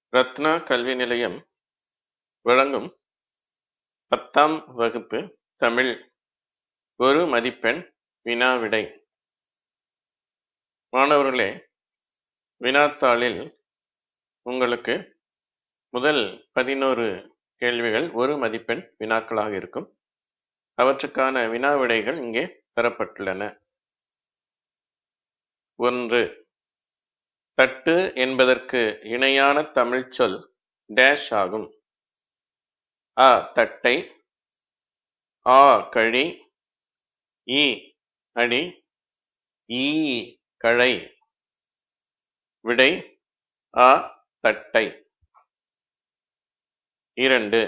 ரத்னா கல்வி நிலையம் வழங்கும் 10ஆம் வகுப்பு தமிழ் ஒரு மதிப்பெண் வினாவிடை. மாணவர்களே, வினாத்தாளில் உங்களுக்கு முதல் 11 கேள்விகள் ஒரு மதிப்பெண் வினாக்களாக இருக்கும். அவற்றுக்கான வினாவிடைகள் இங்கே தரப்பட்டுள்ளன. 1. தட்டு என்பதற்கு இணையான தமிழ் சொல் டேஷ் ஆகும். அ தட்டை, ஆ கழி, ஈ அடி, ஈ கழை. விடை ஆ தட்டை. 2.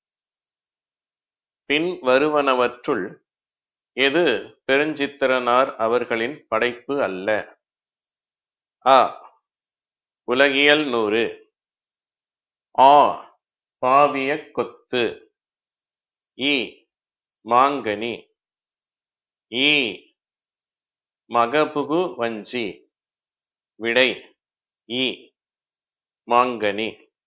பின் வருவனவற்றுள் எது பெருஞ்சித்திரனார் அவர்களின் படைப்பு அல்ல? அ உலகியல் 100, ஆ பாவியக் கொத்து, ஈ மாங்கனி, ஈ மகபுகு வஞ்சி. விடை ஈ மாங்கனி.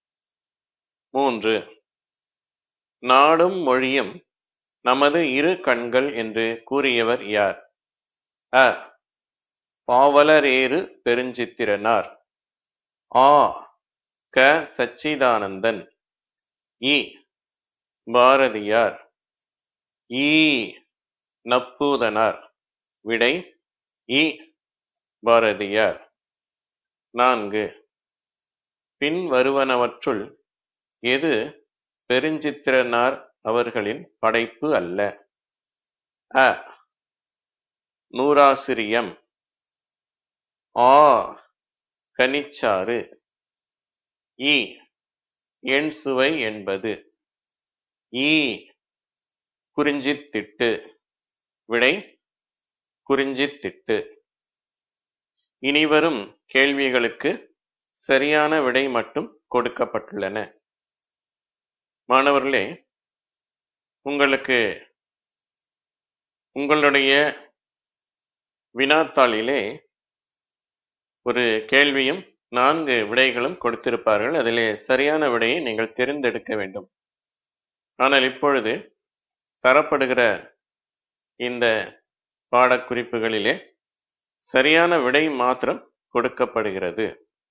3. நாடும் மொழியும் நமது இரு கண்கள் என்று கூறியவர் யார்? அ பாவலரேறு பெருஞ்சித்திரனார், ஆ க சச்சிதானந்தன், ஈ பாரதியார், ஈ நப்பூதனார். விடை ஈ பாரதியார். 4. பின் வருவனவற்றுள் எது பெருஞ்சித்திரனார் அவர்களின் படைப்பு அல்ல? அ நூறாசிரியம், ஆ கனிச்சாறு, ஈ எண் சுவை என்பது, ஈ குறிஞ்சித்திட்டு. விடை குறிஞ்சித்திட்டு. இனிவரும் கேள்விகளுக்கு சரியான விடை மட்டும் கொடுக்கப்பட்டுள்ளன. மாணவர்களே, உங்களுக்கு உங்களுடைய வினாத்தாளிலே ஒரு கேள்வியும் 4 விடைகளும் கொடுத்திருப்பார்கள். அதிலே சரியான விடையை நீங்கள் தேர்ந்தெடுக்க வேண்டும். ஆனால் இப்பொழுது தரப்படுகிற இந்த பாடக்குறிப்புகளிலே சரியான விடை மாத்திரம் கொடுக்கப்படுகிறது.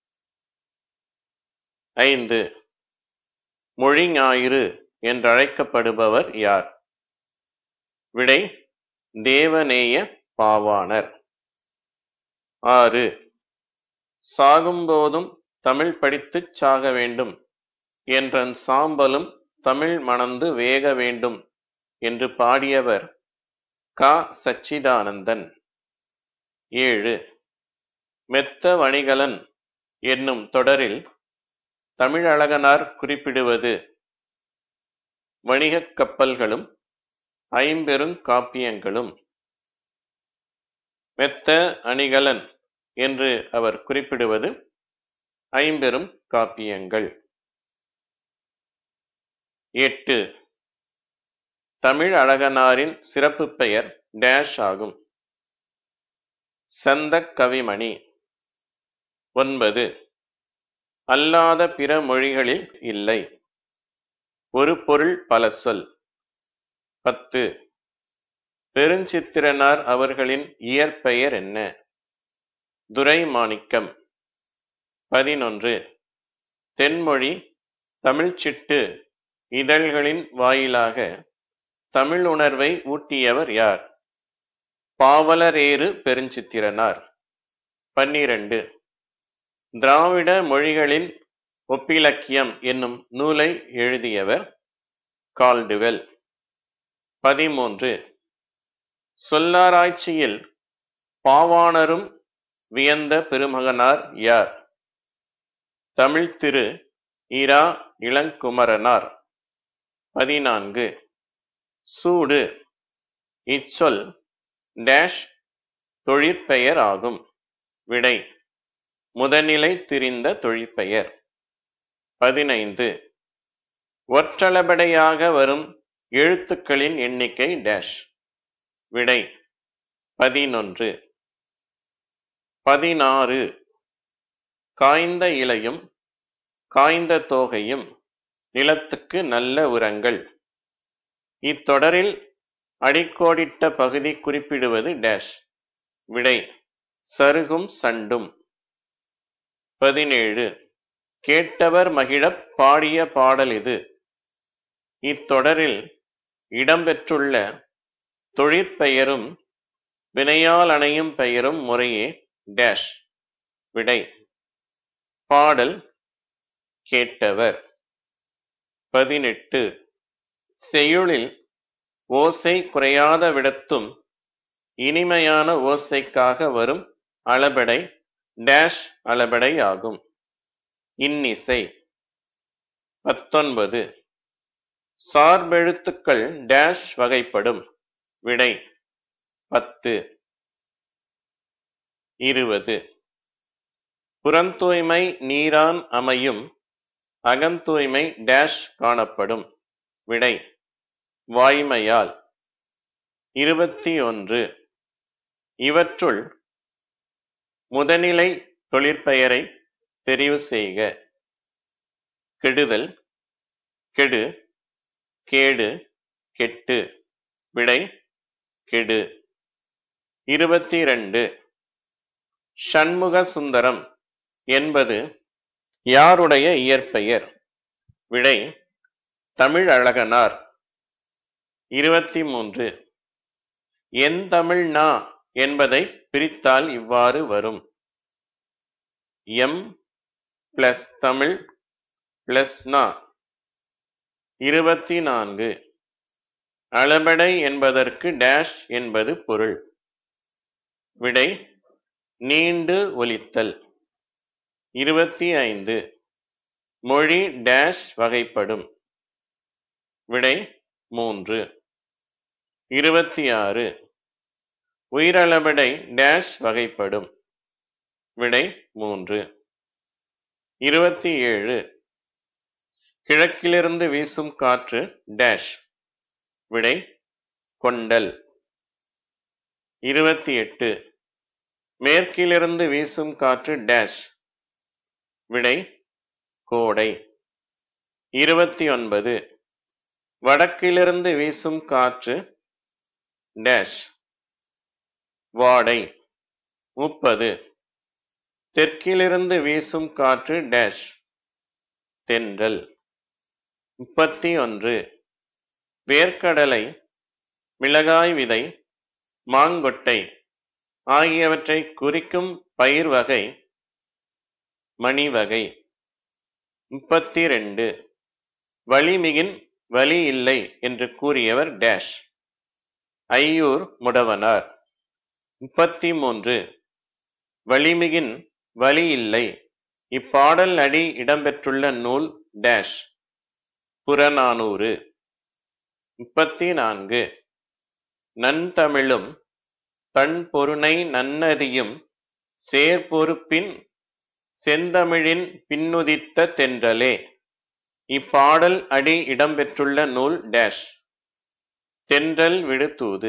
5. மொழி ஞாயிறு என்றழைக்கப்படுபவர் யார்? விடை தேவநேய பாவாணர். 6. சாகும்போதும் தமிழ் படித்துச் சாக வேண்டும் என்றன் சாம்பலும் தமிழ் மணந்து வேக வேண்டும் என்று பாடியவர் க சச்சிதானந்தன். 7. மெத்த வணிகலன் என்னும் தொடரில் தமிழழகனார் குறிப்பிடுவது வணிகக் கப்பல்களும் ஐம்பெருங் காப்பியங்களும். மெத்த அணிகலன் என்று அவர் குறிப்பிடுவது ஐம்பெரும் காப்பியங்கள். 8. தமிழ் அழகனாரின் சிறப்பு பெயர் டேஷ் ஆகும். சந்தக் கவிமணி. 9. அல்லாத பிற மொழிகளில் இல்லை. ஒரு பொருள் பல சொல். 10. பெருஞ்சித்திரனார் அவர்களின் இயற்பெயர் என்ன? துரைமாணிக்கம். 11. தென்மொழி தமிழ்ச்சிட்டு இதழ்களின் வாயிலாக தமிழ் உணர்வை ஊட்டியவர் யார்? பாவலரேறு பெருஞ்சித்திரனார். 12. திராவிட மொழிகளின் ஒப்பிலக்கியம் என்னும் நூலை எழுதியவர் கால்டுவெல். 13. சொல்லாராய்ச்சியில் பாவாணரும் வியந்த பெருமகனார் யார்? தமிழ் திரு இரா இளங்குமரனார். 14. சூடு இச்சொல் டேஷ் தொழிற்பெயர் ஆகும். விடை முதனிலை திரிந்த தொழிற்பெயர். 15. ஒற்றளபடையாக வரும் எழுத்துக்களின் எண்ணிக்கை டேஷ். விடை 11. 16. காய்ந்த இலையும் காய்ந்த தோகையும் நிலத்துக்கு நல்ல உரங்கள். இத்தொடரில் அடிக்கோடிட்ட பகுதி குறிப்பிடுவது டேஷ். விடை சருகும் சண்டும். 17. கேட்டவர் மகிழப் பாடிய பாடல் இது. இத்தொடரில் இடம்பெற்றுள்ள தொழிற்பெயரும் வினையால் அணையும் பெயரும் முறையே டேஷ். விடை பாடல் கேட்டவர். 18. செய்யுளில் ஓசை குறையாத விடத்தும் இனிமையான ஓசைக்காக வரும் அளபெடை டேஷ் அளபெடை ஆகும். இன்னிசை. 19. சார்பெழுத்துக்கள் டேஷ் வகைப்படும். விடை 10. 20. புறந்தூய்மை நீரான் அமையும் அகந்தூய்மை டேஷ் காணப்படும். விடை வாய்மையால். 21. இவற்றுள் முதனிலை தொழிற்பெயரை தெரிவு செய்க. கெடுதல், கெடு, கேடு, கெட்டு. விடை கெடு. 22. ஷண்முக சுந்தரம் என்பது யாருடைய இயற்பெயர்? விடை தமிழழகனார். 23. என் தமிழ் நா என்பதை பிரித்தால் இவ்வாறு வரும். எம் பிளஸ் தமிழ் பிளஸ் நா. 24. அளபெடை என்பதற்கு டேஷ் என்பது பொருள். விடை நீண்டு ஒலித்தல். 25. மொழி டேஷ் வகைப்படும். விடை 3. 26. உயிரளபெடை டேஷ் வகைப்படும். விடை 3. 27. கிழக்கிலிருந்து வீசும் காற்று டேஷ். விடை கொண்டல். 28. மேற்கிலிருந்து வீசும் காற்று டேஷ். விடை கோடை. 29. வடக்கிலிருந்து வீசும் காற்று டேஷ். வாடை. 30. தெற்கிலிருந்து வீசும் காற்று டேஷ். தென்றல். 31. வேர்க்கடலை, மிளகாய் விதை, மாங்கொட்டை ஆகியவற்றை குறிக்கும் பயிர் வகை மணிவகை. 32. வலிமிகின் வலி இல்லை என்று கூறியவர் டேஷ். ஐயூர் முடவனார். 33. வலிமிகின் வலி இல்லை இப்பாடல் அடி இடம்பெற்றுள்ள நூல் டேஷ். புறநானூறு. 34. நன்தமிழும் தன்பொருணை நன்னதியும் சேர்பொருப்பின் செந்தமிழின் பின்னுதித்த தென்றலே இப்பாடல் அடி இடம்பெற்றுள்ள நூல் டேஷ். தென்றல் விடுதூது.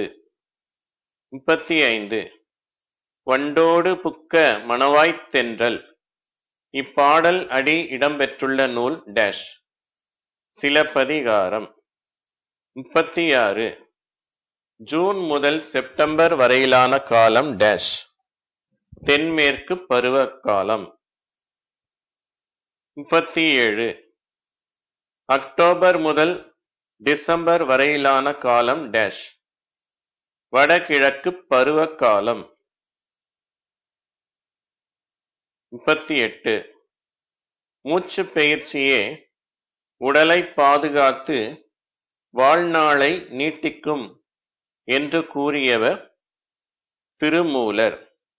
35. வண்டோடு புக்க மணவாய்த் தென்றல் இப்பாடல் அடி இடம்பெற்றுள்ள நூல் டேஷ். சிலப்பதிகாரம். 36. ஜூன் முதல் செப்டம்பர் வரையிலான காலம் டேஷ். தென்மேற்கு பருவ காலம். 37. அக்டோபர் முதல் டிசம்பர் வரையிலான காலம் டேஷ். வடகிழக்கு பருவ காலம். 38. மூச்சு பயிற்சியே உடலை பாதுகாத்து வாழ்நாளை நீட்டிக்கும் என்று கூறியவர் திருமூலர்.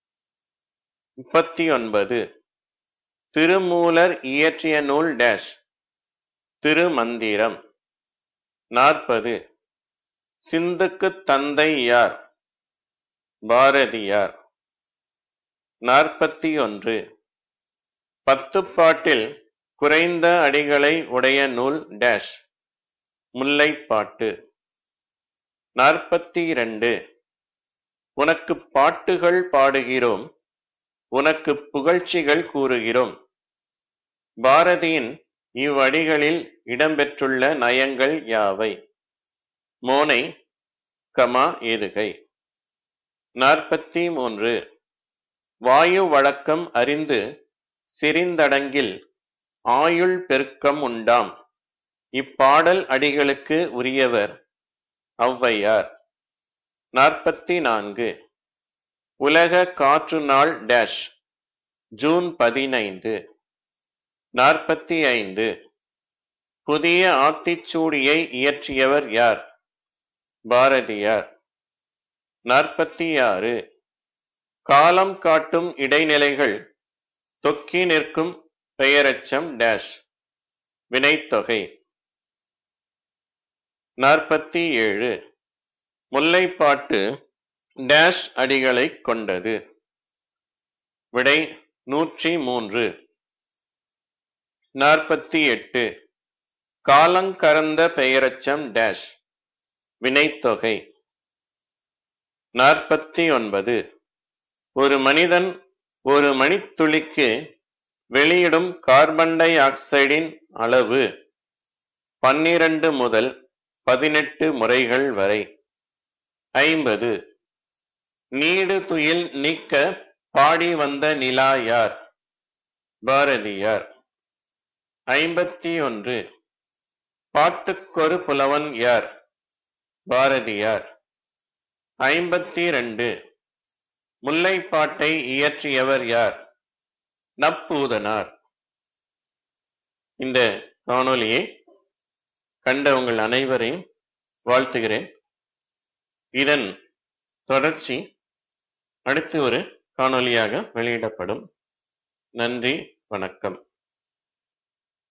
39. திருமூலர் இயற்றிய நூல் டேஷ். திருமந்திரம். 40. சிந்துக்கு தந்தை யார்? பாரதியார். 41. பத்துப்பாட்டில் குறைந்த அடிகளை உடைய நூல் டேஷ். முல்லைப்பாட்டு. 42. உனக்கு பாட்டுகள் பாடுகிறோம், உனக்கு புகழ்ச்சிகள் கூறுகிறோம் பாரதியின் இவ்வடிகளில் இடம்பெற்றுள்ள நயங்கள் யாவை? மோனை, ஏதுகை. 43. வாயு வழக்கம் அறிந்து சிரிந்தடங்கில் ஆயுள் பெருக்கம் உண்டாம். இப்பாடல் அடிகளுக்கு உரியவர் ஔவையார். 44. உலக காற்று நாள் டேஷ் ஜூன் 15. 45. புதிய ஆத்திச்சூடியை இயற்றியவர் யார்? பாரதியார். 46. காலம் காட்டும் இடைநிலைகள் தொக்கி நிற்கும் பெயரெச்சம் டேஷ் வினைத்தொகை. 47. முல்லைப்பாட்டு டேஷ் அடிகளைக் கொண்டது. விடை 103. 48. காலங்கரந்த பெயரெச்சம் டேஷ் வினைத்தொகை. 49. ஒரு மனிதன் ஒரு மணித்துளிக்கு வெளியிடும் கார்பன் டை ஆக்சைடின் அளவு 12 முதல் 18 முறைகள் வரை. 50. நீடு துயில் நீக்க பாடி வந்த நிலா யார்? பாரதியார். 51. பாட்டுக்கொரு புலவன் யார்? பாரதியார். 52. முல்லைப்பாட்டை இயற்றியவர் யார்? நப்பூதனார். இந்த காணொளியை கண்ட உங்கள் அனைவரையும் வாழ்த்துகிறேன். இதன் தொடர்ச்சி அடுத்து ஒரு காணொளியாக வெளியிடப்படும். நன்றி, வணக்கம்.